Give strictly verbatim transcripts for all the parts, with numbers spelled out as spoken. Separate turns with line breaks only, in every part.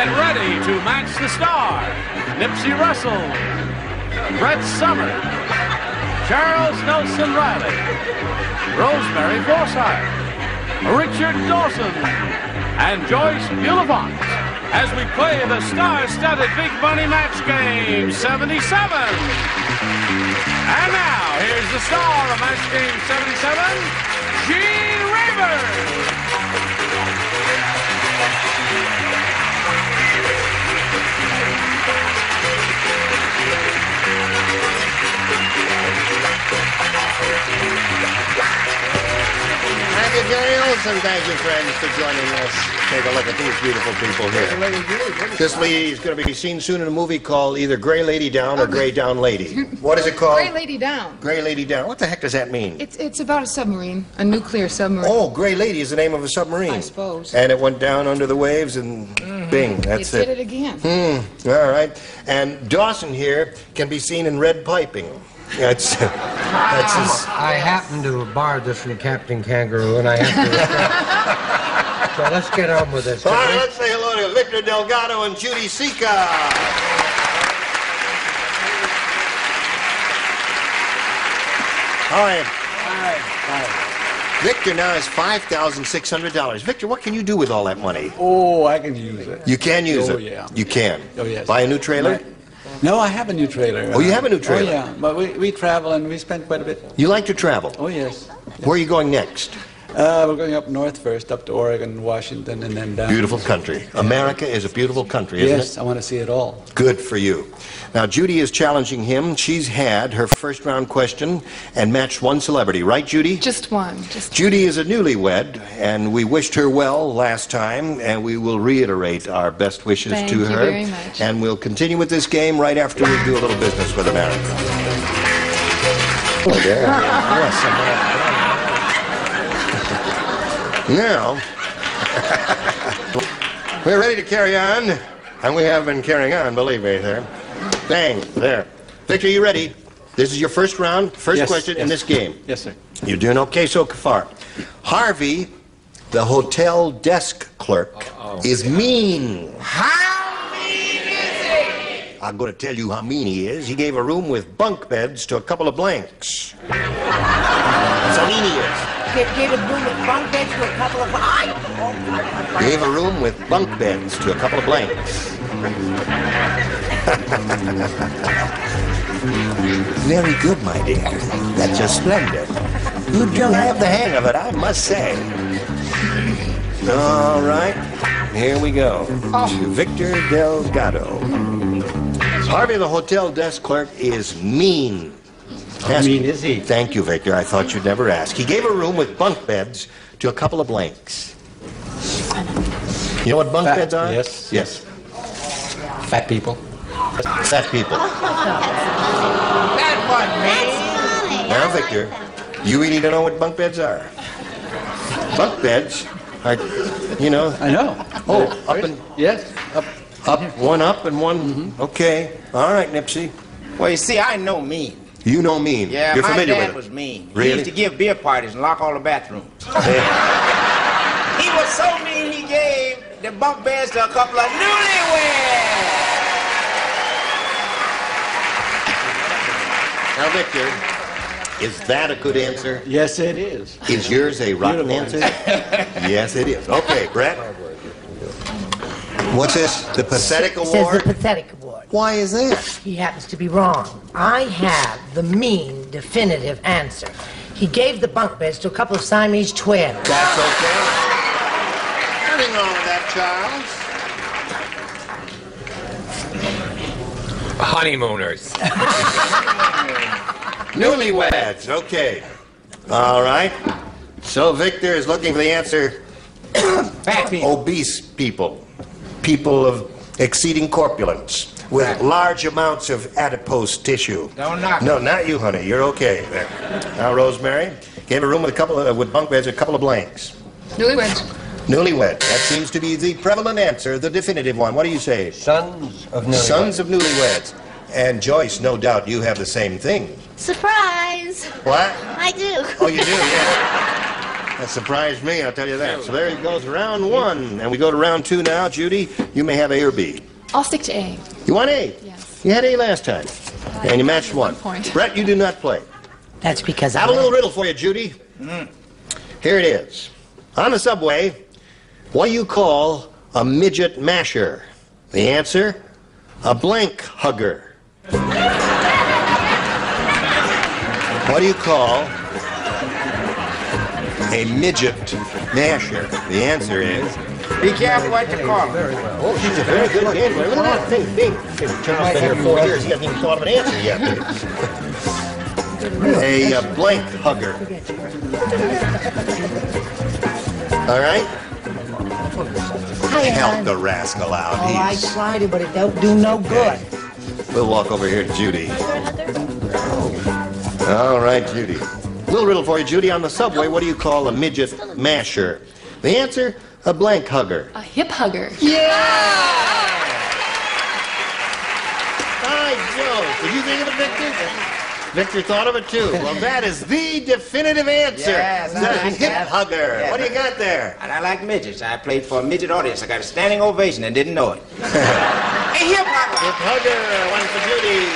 And ready to match the star, Nipsey Russell, Brett Summer, Charles Nelson Reilly, Rosemary Forsyth, Richard Dawson, and Joyce Bulifant, as we play the star-studded Big Money Match Game seventy-seven. And now, here's the star of Match Game seventy-seven, Gene Raver.
Thank you, girls, and thank you, friends, for joining us. Take a look at these beautiful people here. This lady is going to be seen soon in a movie called either Gray Lady Down or Gray Down Lady. What is it called?
Gray Lady Down.
Gray Lady Down. What the heck does that mean?
It's it's about a submarine, a nuclear submarine.
Oh, Gray Lady is the name of a submarine.
I suppose.
And it went down under the waves and mm-hmm. bing, that's
it.
it.
Did it again.
Hmm, all right. And Dawson here can be seen in red piping. That's, that's his...
I happen to have borrowed this from Captain Kangaroo, and I have to... So let's get on with this.
All right, let's say hello to Victor Delgado and Judy Sika. All right.
All right. All right.
Victor now has five thousand six hundred dollars. Victor, what can you do with all that money?
Oh, I can use it.
You can use
oh,
it?
Oh, yeah.
You can?
Oh, yes.
Buy a new trailer?
My, no, I have a new trailer.
Oh, you have a new trailer?
Oh, yeah. But we, we travel and we spend quite a bit.
You like to travel?
Oh, yes.
Where are you going next?
Uh, we're going up north first, up to Oregon, Washington, and then down.
Beautiful country. America is a beautiful country, isn't
yes,
it?
I want to see it all.
Good for you. Now, Judy is challenging him. She's had her first round question and matched one celebrity, right, Judy?
Just one. Just
Judy is a newlywed, and we wished her well last time, and we will reiterate our best wishes
Thank
to
you
her.
very much.
And we'll continue with this game right after we do a little business with America. Oh, yeah. Yes, now, we're ready to carry on, and we have been carrying on, believe me, there. Bang, there. Victor, you ready? This is your first round, first
yes,
question
yes.
in this game.
Yes, sir.
You're doing okay so far. Harvey, the hotel desk clerk, uh-oh, is mean.
How mean is he?
I'm going to tell you how mean he is. He gave a room with bunk beds to a couple of blanks. That's how mean he is.
Gave a room with bunk beds to a couple of...
Gave a room with bunk beds to a couple of blanks. Very good, my dear. That's just splendid. You don't have the hang of it, I must say. All right, here we go. Oh. Victor Delgado. Harvey, the hotel desk clerk, is mean.
How mean is he?
Thank you, Victor. I thought you'd never ask. He gave a room with bunk beds to a couple of blanks. You know what bunk
Fat,
beds are?
Yes.
Yes.
Fat people.
Fat people.
That one, man.
Now, Victor, you really don't know what bunk beds are. Bunk beds are, you know.
I know.
Oh, up and...
Yes. Up.
Up, one up and one... Mm-hmm. Okay. All right, Nipsey.
Well, you see, I know mean.
You know mean.
Yeah,
You're
my
familiar
dad
with it.
was mean.
Really?
He used to give beer parties and lock all the bathrooms. He was so mean he gave the bunk beds to a couple of newlyweds.
Now, Victor, is that a good answer?
Yes, it is.
Is yours a rotten
Beautiful.
answer? Yes, it is. Okay, Brett. What's this? The Pathetic
It says
Award?
the Pathetic Award.
Why is that?
He happens to be wrong. I have the mean, definitive answer. He gave the bunk beds to a couple of Siamese twins.
That's okay. Nothing wrong with that, Charles.
Honeymooners.
Newlyweds. Okay. All right. So Victor is looking for the answer.
Fat people.
Obese people. People of exceeding corpulence. With large amounts of adipose tissue.
Don't knock
No,
it.
not you, honey. You're okay there. Now, Rosemary gave a room with a couple of, with bunk beds, a couple of blanks.
newlyweds.
Newlywed. That seems to be the prevalent answer, the definitive one. What do you say?
Sons of newlyweds.
Sons of newlyweds. And Joyce, no doubt you have the same thing.
Surprise!
What?
I do.
Oh, you do, yeah. That surprised me, I'll tell you that. So there he goes, round one. And we go to round two now. Judy, you may have A or B.
I'll stick to A.
You want A?
Yes.
You had A last time. And you matched one.
One point.
Brett, you do not play.
That's because
I
I
have a little riddle for you, Judy. Mm. Here it is. On the subway, what do you call a midget masher? The answer, a blank hugger. What do you call a midget masher? The answer is...
Be careful what you call him.
Oh, she's a very good gambler. Look at that thing. Bing. Charles been here four years. He hasn't even thought of an answer yet. A uh, blank hugger. All right? Help the rascal out.
Oh, I
He's...
tried it, but it don't do no good.
We'll walk over here to Judy. All right, Judy. Little riddle for you, Judy. On the subway, what do you call a midget masher? The answer, a blank hugger.
A hip hugger.
Yeah! By Jove. Did you think of it, Victor? Victor thought of it, too. Well, that is the definitive answer.
Yes, I
the
like
hip
that.
hugger.
Yeah.
What do you got there?
And I like midgets. I played for a midget audience. I got a standing ovation and didn't know it. Hey, hip hopper.
Hip hugger. One for Judy.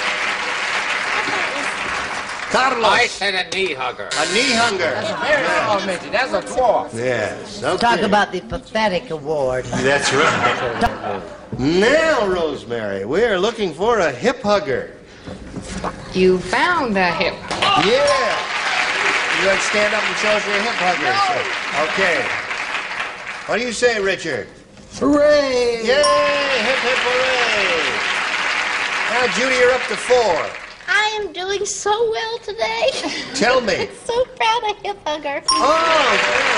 Carlos.
I said a knee hugger.
A knee hugger.
Very small midget. That's a dwarf.
Yes. Okay.
Talk about the pathetic award.
That's right. Now, Rosemary, we're looking for a hip hugger.
You found the hip.
Yeah. You like stand up and show us your hip hugger. So. Okay. What do you say, Richard?
Hooray!
Yay! Hip hip hooray! Now, Judy, you're up to four.
I am doing so well today.
Tell me.
So proud of hip hugger.
Oh,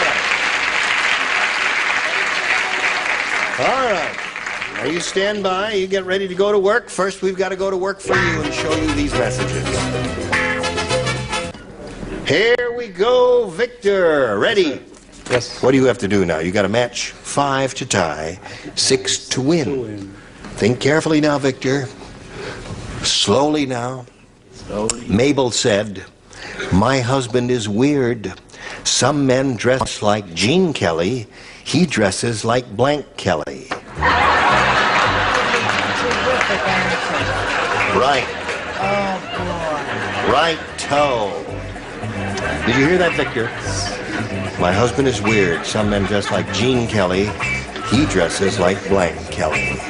good. All right. Now you stand by. You get ready to go to work. First, we've got to go to work for you and show you these messages. Here we go, Victor. Ready?
Yes.
What do you have to do now? You got to match five to tie, six to win. Think carefully now, Victor. Slowly now.
Slowly.
Mabel said, "My husband is weird. Some men dress like Gene Kelly. He dresses like blank Kelly." Right.
Oh, boy.
Right-to. Did you hear that, Victor? My husband is weird. Some men dress like Gene Kelly. He dresses like blank Kelly.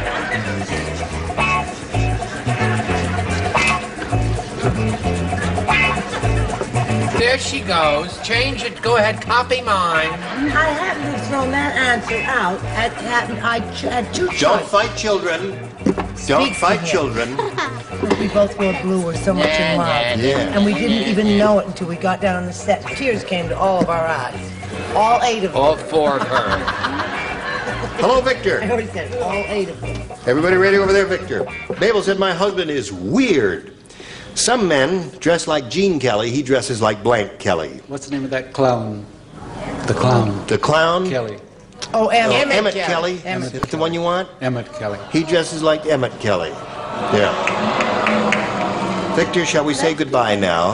There she goes. Change it. Go ahead. Copy mine.
I happened to have thrown that answer out. At, at, I ch- had two
Don't
choices.
fight children. Don't
Speak
fight
to him.
children.
We both wore blue. We're so much in love.
Yeah.
And we didn't even know it until we got down on the set. Tears came to all of our eyes. All eight of them.
All four of her.
Hello,
I
Victor.
already said all eight of them.
Everybody ready over there, Victor? Mabel said, my husband is weird. Some men dress like Gene Kelly. He dresses like blank Kelly.
What's the name of that clown? The clown.
The clown?
Kelly.
Oh, Emmett.
Oh, Emmett
Kelly.
Kelly.
Emmett.
Is that the one you want?
Emmett Kelly.
He dresses like Emmett Kelly. Yeah. Victor, shall we say goodbye now?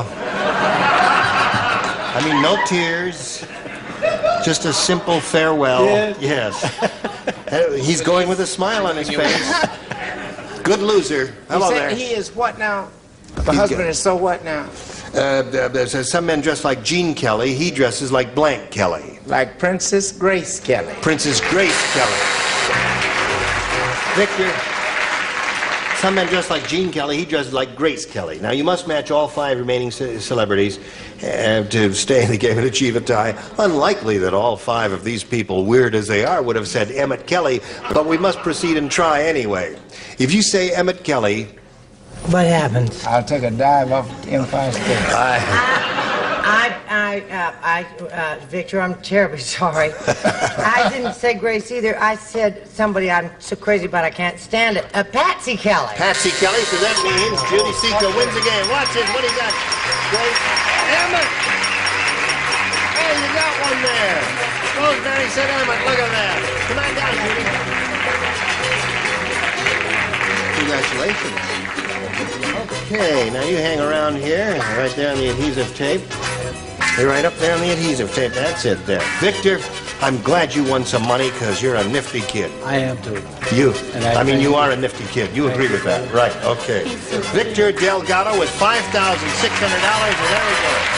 I mean, no tears. Just a simple farewell.
Yes.
Yes. Uh, He's going with a smile on his face. Good loser. Hello
He
there.
said he is what now? The
He's
husband
good.
is so what now?
Uh, uh, there's, uh, some men dress like Gene Kelly. He dresses like blank Kelly.
Like Princess Grace Kelly.
Princess Grace Kelly. Victor, some men dress like Gene Kelly. He dresses like Grace Kelly. Now, you must match all five remaining ce- celebrities uh, to stay in the game and achieve a tie. Unlikely that all five of these people, weird as they are, would have said Emmett Kelly, but we must proceed and try anyway. If you say Emmett Kelly,
What happens?
I'll take a dive off the Empire State.
I...
I, I, uh, I, uh, Victor, I'm terribly sorry. I didn't say Grace either. I said somebody I'm so crazy about I can't stand it. Uh, Patsy Kelly.
Patsy Kelly, so that means Judy Seco wins again. Watch this. What do you got? Grace? Emmett! Hey, you got one there. Rosemary said Emmett. Look at that. Come on down, Judy. Congratulations. Okay, now you hang around here, right there on the adhesive tape. They're right up there on the adhesive tape. That's it there. Victor, I'm glad you won some money because you're a nifty kid.
I am too.
You.
And I
I mean,
thank
you
you.
are a nifty kid. You agree with that, right? Okay. Victor Delgado with five thousand six hundred dollars, and there we go.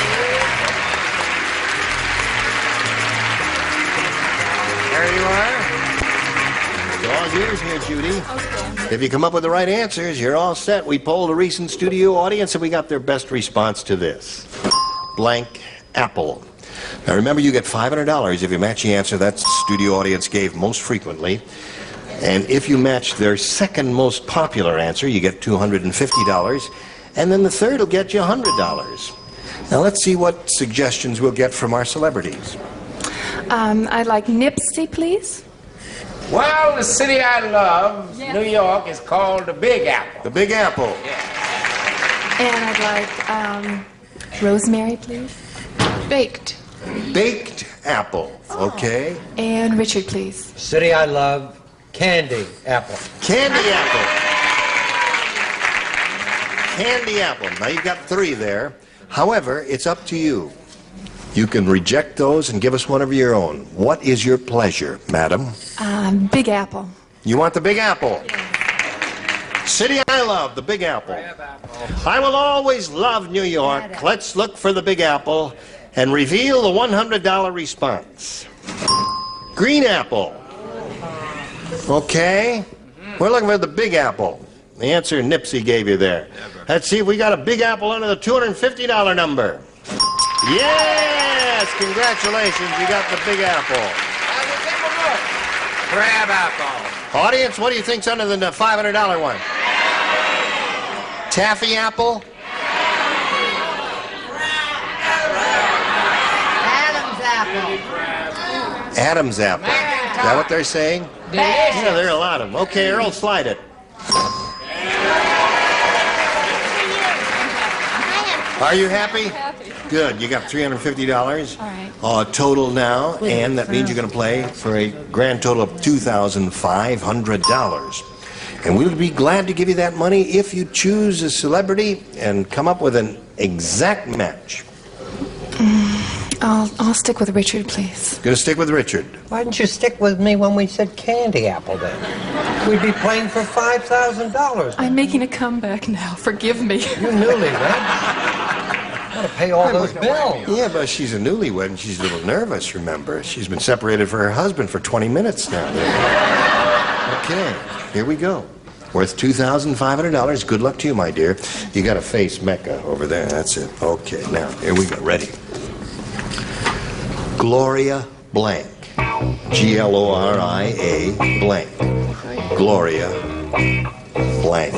There you are. It's all yours here, Judy.
Okay.
If you come up with the right answers, you're all set. We polled a recent studio audience, and we got their best response to this. Blank apple. Now remember, you get five hundred dollars if you match the answer that studio audience gave most frequently. And if you match their second most popular answer, you get two hundred fifty dollars. And then the third will get you one hundred dollars. Now let's see what suggestions we'll get from our celebrities.
Um, I'd like Nipsey, please.
Well, the city I love,
Yeah.
New York, is called the Big Apple.
The Big Apple.
And I'd like um, Rosemary, please. Baked.
Baked apple. Okay.
And Richard, please.
City I love, candy apple.
Candy apple. Candy apple. Now you've got three there. However, it's up to you. You can reject those and give us one of your own. What is your pleasure, madam?
Um, Big Apple.
You want the Big Apple? City I love, the Big Apple. I will always love New York. Let's look for the Big Apple and reveal the one hundred dollar response. Green apple. Okay. We're looking for the Big Apple. The answer Nipsey gave you there. Let's see if we got a Big Apple under the two hundred fifty dollar number. Yes! Congratulations, you got the Big Apple.
Crab apple.
Audience, what do you think's under the five hundred dollar one? Taffy apple?
Adam's apple.
Adam's apple. Is that what they're saying? Yeah, there are a lot of them. Okay, Earl, slide it. Are you happy? Good. You got three hundred fifty dollars.
All right.
Uh, total now, and that means you're going to play for a grand total of two thousand five hundred dollars. And we'll be glad to give you that money if you choose a celebrity and come up with an exact match.
I'll, I'll stick with Richard, please.
Going to stick with Richard.
Why didn't you stick with me when we said candy apple then? We'd be playing for five thousand dollars.
I'm making a comeback now. Forgive me.
You newlywed. Gotta pay all those bills.
Yeah, but she's a newlywed and she's a little nervous, remember? She's been separated from her husband for twenty minutes now. Okay, here we go. Worth two thousand five hundred dollars. Good luck to you, my dear. You got to face Mecca over there. That's it. Okay, now, here we go. Ready. Gloria blank. G L O R I A blank. Gloria blank.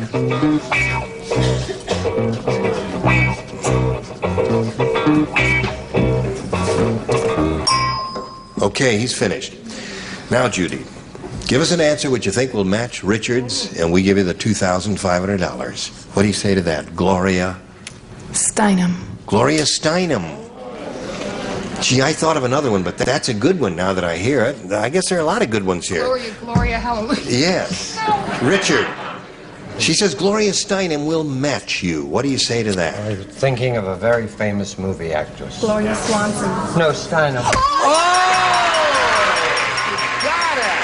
Okay, he's finished. Now, Judy, give us an answer which you think will match Richard's, and we give you the two thousand five hundred dollars. What do you say to that? Gloria?
Steinem.
Gloria Steinem. Gee, I thought of another one, but that's a good one now that I hear it. I guess there are a lot of good ones here.
Gloria, Gloria, hallelujah.
Yes. Richard. She says Gloria Steinem will match you. What do you say to that?
I was thinking of a very famous movie actress.
Gloria Swanson.
No, Steinem.
Got it.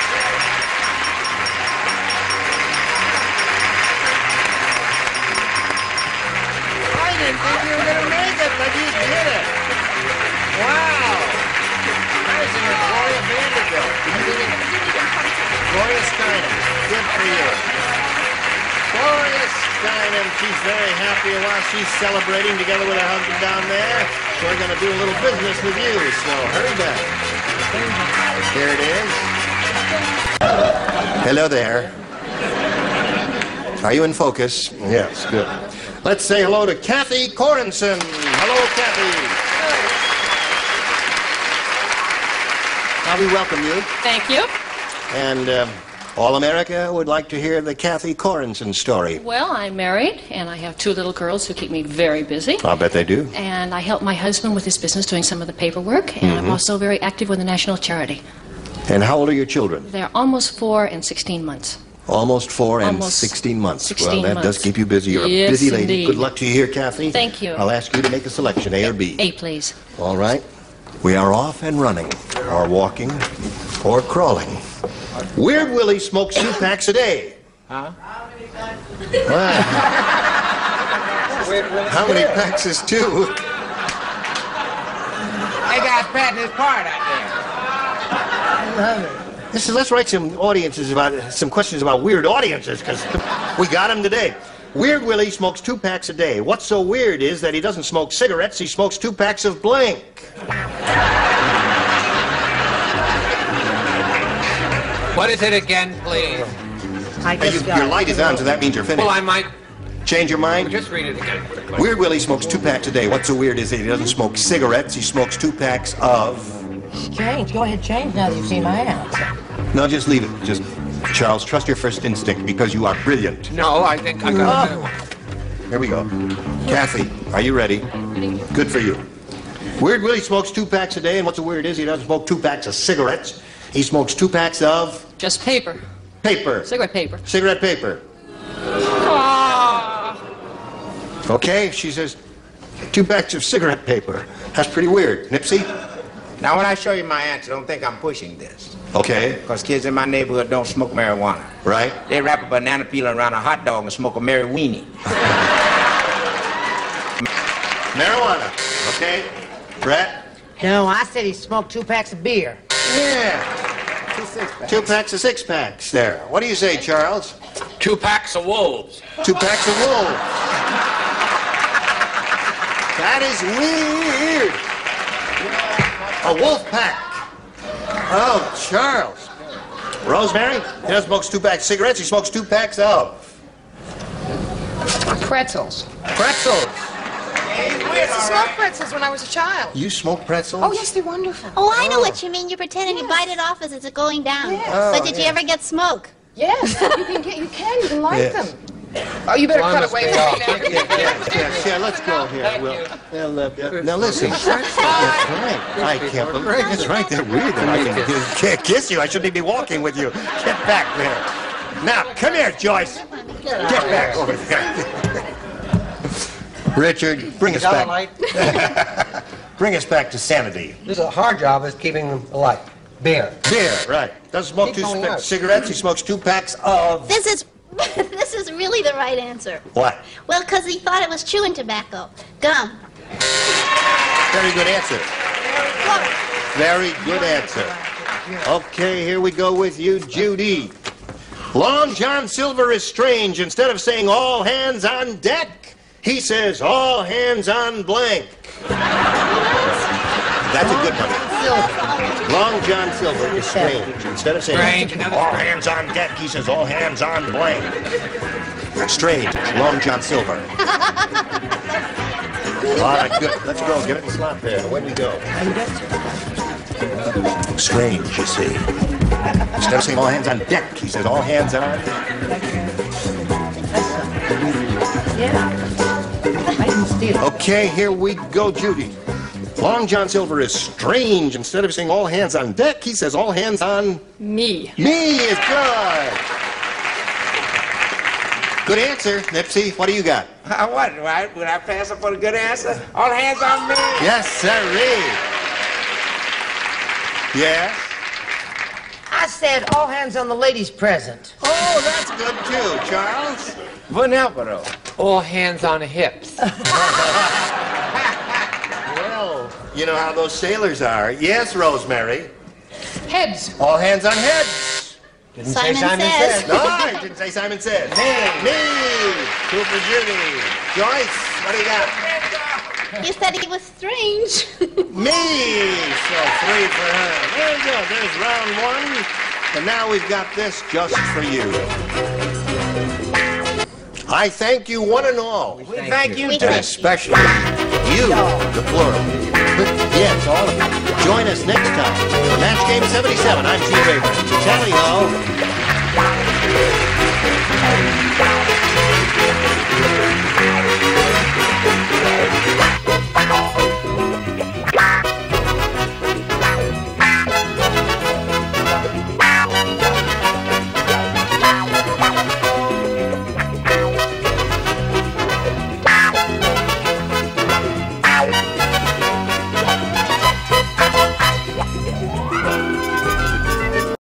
I didn't think you were going to make it, but you did it. Wow. I was thinking Gloria Vanderbilt. Gloria Steinem. Good for you. Gloria Steinem, she's very happy while she's celebrating together with her husband down there. So we're going to do a little business with you, so hurry back. Here it is. Hello there. Are you in focus? Yes, good. Let's say hello to Kathy Corenson. Hello, Kathy. Now we welcome you.
Thank you.
And uh, all America would like to hear the Kathy Corenson story.
Well, I'm married, and I have two little girls who keep me very busy.
I'll bet they do.
And I help my husband with his business doing some of the paperwork, and
Mm-hmm.
I'm also very active with the National Charity.
And how old are your children?
They're almost four and sixteen months.
Almost four and
Almost
sixteen months.
sixteen
well, that does
months.
keep you busy. You're
Yes,
a busy lady.
indeed.
Good luck to you here, Kathy.
Thank you.
I'll ask you to make a selection, A or B.
A, please.
All right. We are off and running, or walking, or crawling. Weird Willie smokes two packs a day.
Huh?
Wow. How many packs is two?
Hey, guys, patting his part out there.
Listen, let's write some audiences about some questions about weird audiences, because we got them today. Weird Willie smokes two packs a day. What's so weird is that he doesn't smoke cigarettes, he smokes two packs of blank.
What is it again, please?
I
Hey,
just
you, your light is on, so that means you're finished.
Well, I might
Change your mind?
just read it again. quickly.
Weird Willie smokes two packs a day. What's so weird is that he doesn't smoke cigarettes, he smokes two packs of...
Change. Go ahead, change now that you've seen my answer.
No, just leave it. Just, Charles, trust your first instinct, because you are brilliant.
No, I think I got it.
Here we go. Kathy, are you ready? Good for you. Weird Willie smokes two packs a day, and what's so weird is he doesn't smoke two packs of cigarettes. He smokes two packs of...
Just paper.
paper.
Cigarette paper.
Cigarette paper. Okay, she says two packs of cigarette paper. That's pretty weird. Nipsey?
Now, when I show you my answer, don't think I'm pushing this.
Okay,
Because kids in my neighborhood don't smoke marijuana.
right?
They wrap a banana peel around a hot dog and smoke a Mary Weenie.
Marijuana. Okay. Brett?
No, I said he smoked two packs of beer.
Yeah.
Two six-packs.
Two packs of six packs there. What do you say, Charles?
Two packs of wolves.
Two packs of wolves. That is weird. A wolf pack. Oh, Charles. Rosemary? He doesn't smoke two packs of cigarettes, he smokes two packs of
Pretzels.
pretzels.
I used to smoke pretzels when I was a child.
You smoke pretzels?
Oh, yes, they're wonderful.
Oh, I know what you mean. You're pretending you bite it off as it's going down.
Yes.
But did you ever get smoke?
Yes, you can get, you can, you can like
Yes.
them. Oh, you better cut
Promise
away
me
from
off.
me now.
Yes, yes, yeah, let's go here. We'll, we'll, uh, uh, now listen. That's right. I can't believe that's right. They're weird. That I can, can't kiss you. I shouldn't be walking with you. Get back there. Now, come here, Joyce. Get back over there. Richard, bring us
Got a
back.
light?
Bring us back to sanity.
This is a hard job is keeping them alive. Beer.
Beer, right. Doesn't smoke
Keep
two
going
c-
out.
cigarettes. He smokes two packs of...
This is this is really the right answer.
What?
Well, because he thought it was chewing tobacco. Gum.
Very good answer. Very good answer. Okay, here we go with you, Judy. Long John Silver is strange. Instead of saying all hands on deck, he says all hands on blank. That's a good one. Long John Silver is strange. Instead of saying
Strange, another
all
strange.
hands on deck, he says all hands on blank. Strange. Long John Silver. All right, good. Let's go. Get it in slot there. Where do we go? Strange, you see. Instead of saying all hands on deck, he says all hands on.
Yeah. I didn't steal it.
Okay, here we go, Judy. Long John Silver is strange. Instead of saying all hands on deck, he says all hands on
Me.
me is good. Good answer, Nipsey. What do you got?
I what, right? Would I pass up for a good answer? All hands on me.
Yes, sirree. Yes?
I said all hands on the ladies present.
Oh, that's good too, Charles.
Wouldn't help her, though.
All hands on hips.
Well, you know how those sailors are. Yes, Rosemary.
Heads.
All hands on heads.
Didn't
Simon
say Simon
says.
said.
No, I didn't say Simon said. Me. Me. Two for Judy. Joyce, what do you got?
You said he was strange.
Me. So three for her. There you go. There's round one. And now we've got this just for you. I thank you one and all.
We thank you,
We
too.
And especially you, the plural. Yes, all of you. Join us next time for Match Game seventy-seven. I'm Gene Rayburn. Tally-ho.